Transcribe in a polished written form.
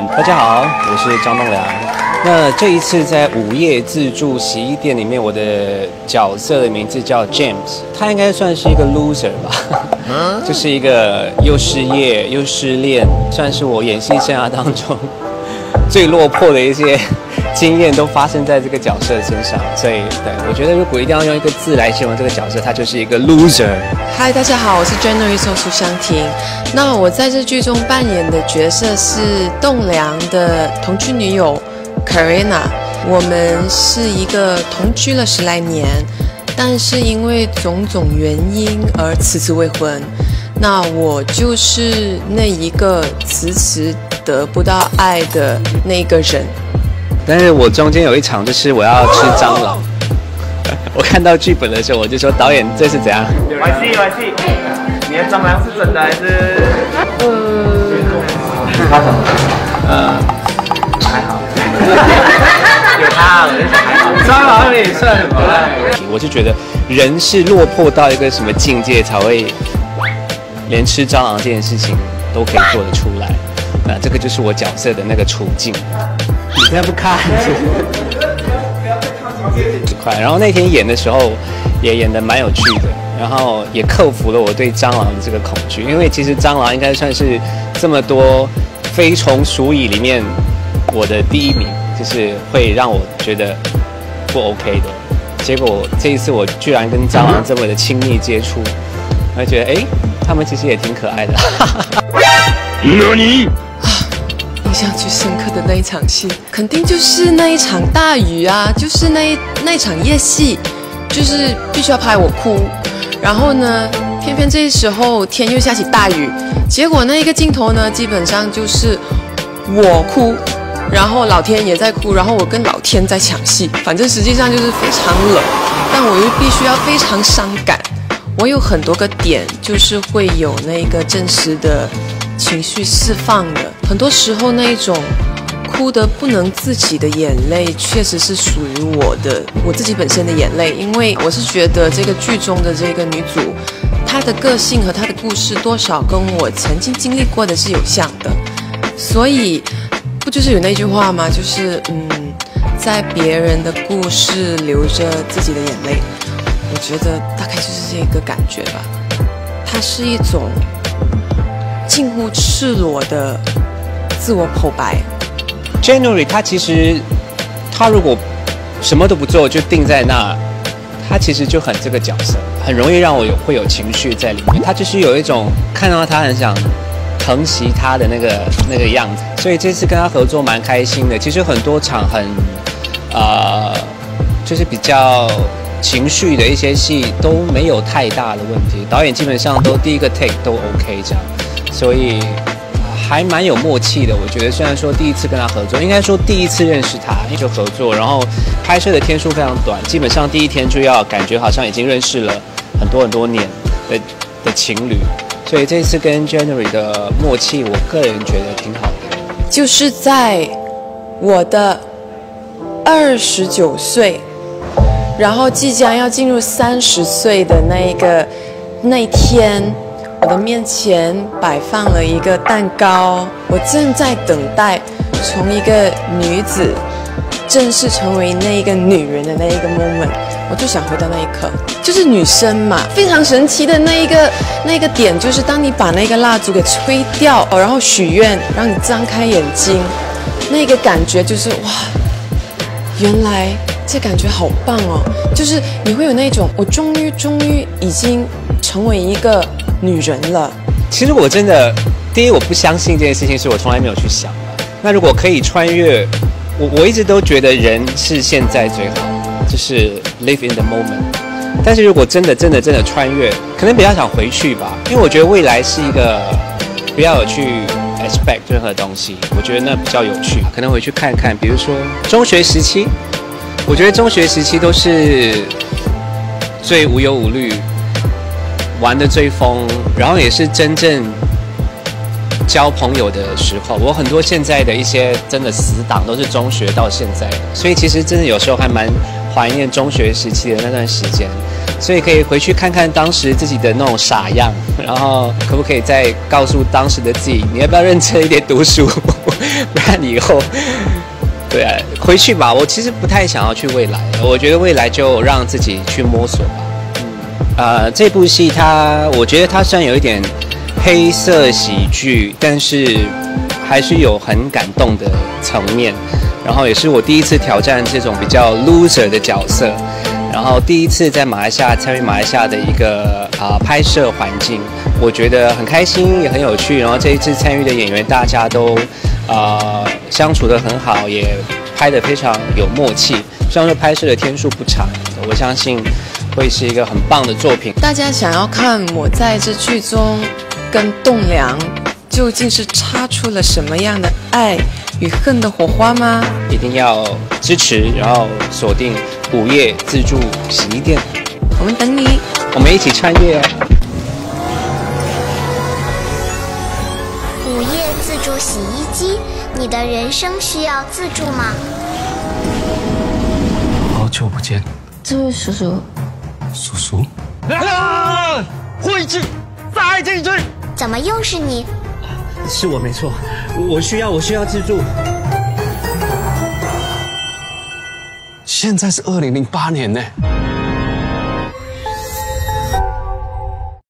年。 大家好，我是张栋梁。那这一次在午夜自助洗衣店里面，我的角色的名字叫 James， 他应该算是一个 loser 吧，就是一个又失业又失恋，算是我演戏生涯当中最落魄的一些经验都发生在这个角色身上，所以对我觉得如果一定要用一个字来形容这个角色，他就是一个 loser。 嗨，大家好，我是 January 苏湘婷。那我在这剧中扮演的角色是栋梁的同居女友 Karina。我们是一个同居了10来年，但是因为种种原因而迟迟未婚。那我就是那一个迟迟得不到爱的那个人。 但是我中间有一场就是我要吃蟑螂，我看到剧本的时候我就说导演这是怎样？ 歪戏，你的蟑螂是真的还是？他怎么？还好。有他，我就想还好。蟑螂也算什么？ 我就觉得人是落魄到一个什么境界才会连吃蟑螂这件事情都可以做得出来。那这个就是我角色的那个处境。你现在不看？快。然后那天演的时候也演得蛮有趣的，然后也克服了我对蟑螂的这个恐惧，因为其实蟑螂应该算是这么多飞虫鼠蚁里面我的第一名，就是会让我觉得不 OK 的。结果这一次我居然跟蟑螂这么的亲密接触，我就觉得他们其实也挺可爱的。 印象最深刻的那一场戏，肯定就是那一场大雨啊，就是那一场夜戏，就是必须要拍我哭。然后呢，偏偏这时候天又下起大雨，结果那一个镜头呢，基本上就是我哭，然后老天也在哭，然后我跟老天在抢戏，反正实际上就是非常冷，但我又必须要非常伤感。我有很多个点，就是会有那个真实的情绪释放的，很多时候那一种哭得不能自己的眼泪，确实是属于我自己本身的眼泪，因为我是觉得这个剧中的这个女主，她的个性和她的故事多少跟我曾经经历过的是有像的，所以不就是有那句话吗？就是在别人的故事流着自己的眼泪，我觉得大概就是这个感觉吧。它是一种近乎赤裸的自我剖白。 January 他其实他如果什么都不做就定在那，他其实就很这个角色，很容易让我会有情绪在里面。他就是有一种看到他很想疼惜他的那个样子，所以这次跟他合作蛮开心的。其实很多场就是比较情绪的一些戏都没有太大的问题，导演基本上都第一个 take 都 OK 这样，所以还蛮有默契的。我觉得虽然说第一次跟他合作，应该说第一次认识他就合作，然后拍摄的天数非常短，基本上第一天就要感觉好像已经认识了很多年的情侣，所以这次跟 January 的默契，我个人觉得挺好的。 就是在我的29岁，然后即将要进入30岁的那一天，我的面前摆放了一个蛋糕，我正在等待从一个女子正式成为那一个女人的那一个 moment， 我就想回到那一刻，就是女生嘛，非常神奇的那一个点，就是当你把那个蜡烛给吹掉，然后许愿，让你张开眼睛，那个感觉就是哇，原来这感觉好棒哦，就是你会有那种我终于已经成为一个女人了。 其实我真的，第一我不相信这件事情，是我从来没有去想的。那如果可以穿越，我一直都觉得人是现在最好，就是 live in the moment。但是如果真的穿越，可能比较想回去吧，因为我觉得未来是一个不要有去 expect 任何东西，我觉得那比较有趣，可能回去看看，比如说中学时期，我觉得中学时期都是最无忧无虑，玩得最疯，然后也是真正交朋友的时候。我很多现在的一些真的死党都是中学到现在的，所以其实真的有时候还蛮怀念中学时期的那段时间，所以可以回去看看当时自己的那种傻样，然后可不可以再告诉当时的自己，你要不要认真一点读书？ 不然以后，对啊，回去吧。我其实不太想要去未来，我觉得未来就让自己去摸索吧。这部戏我觉得它虽然有一点黑色喜剧，但是还是有很感动的层面。然后也是我第一次挑战这种比较 loser 的角色，然后第一次在马来西亚参与马来西亚的一个拍摄环境，我觉得很开心也很有趣。然后这一次参与的演员大家都相处得很好，也拍得非常有默契。虽然说拍摄的天数不长，我相信会是一个很棒的作品。 大家想要看我在这剧中跟栋梁究竟是擦出了什么样的爱与恨的火花吗？ 一定要支持，然后锁定午夜自助洗衣店， 我们等你， 我们一起穿越哦。 午夜自助洗衣机，你的人生需要自助吗？ 好久不见， 这位叔叔， 叔叔。回去，再进去。 怎么又是你？ 是我没错，我需要自助。 现在是2008年呢。